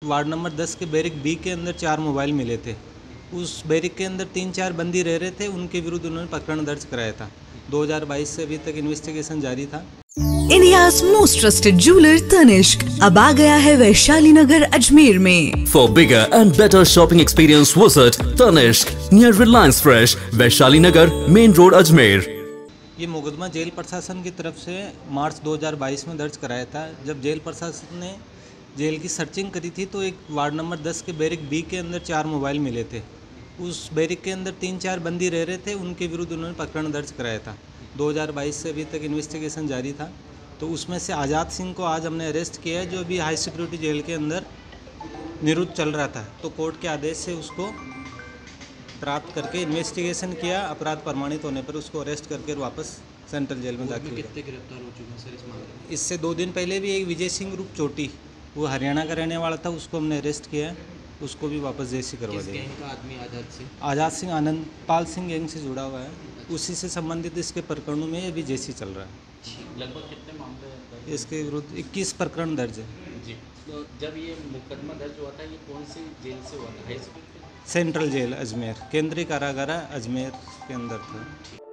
Ward number 10 के baric B के अंदर 4 मोबाइल मिले थे। उस बैरिक के अंदर 3-4 बंदी रह रहे थे, उनके विरुद्ध उन्होंने प्रकरण दर्ज कराया था। 2022 से अभी तक इन्वेस्टिगेशन जारी था। India's most trusted jeweler Tanishq अब आ गया है वैशाली नगर अजमेर में। For bigger and better shopping experience, visit Tanishq near Reliance Fresh, Vaishali Nagar, main road, Ajmer. ये मुकदमा जेल प्रशासन की तरफ से मार्च 2022 में दर्ज कराया था। जब जेल प्रशासन ने जेल की सर्चिंग करी थी तो एक वार्ड नंबर 10 के बैरिक बी के अंदर 4 मोबाइल मिले थे। उस बैरिक के अंदर 3-4 बंदी रह रहे थे, उनके विरुद्ध उन्होंने प्रकरण दर्ज कराया था। 2022 से अभी तक इन्वेस्टिगेशन जारी था। तो उसमें से आज़ाद सिंह को आज हमने अरेस्ट किया है, जो अभी हाई सिक्योरिटी जेल के अंदर निरुद्ध चल रहा था। तो कोर्ट के आदेश से उसको प्राप्त करके इन्वेस्टिगेशन किया, अपराध प्रमाणित होने पर उसको अरेस्ट करके वापस सेंट्रल जेल में दाखिल किया। कितने गिरफ्तार हो चुके हैं सर इस मामले में? इससे 2 दिन पहले भी एक विजय सिंह ग्रुप चोटी, वो हरियाणा का रहने वाला था, उसको हमने अरेस्ट किया है। उसको भी वापस जेसी करवा किस दिया। गैंग का आदमी आज़ाद सिंह आनंदपाल सिंह गैंग से जुड़ा हुआ है, उसी से संबंधित इसके प्रकरणों में अभी जेसी चल रहा है। लगभग कितने मामले इसके विरुद्ध 21 प्रकरण दर्ज है। जी, तो जब ये मुकदमा दर्ज हुआ था, ये कौन सी जेल से हुआ था? हाई स्कूल सेंट्रल जेल अजमेर, केंद्रीय कारागार अजमेर के अंदर था।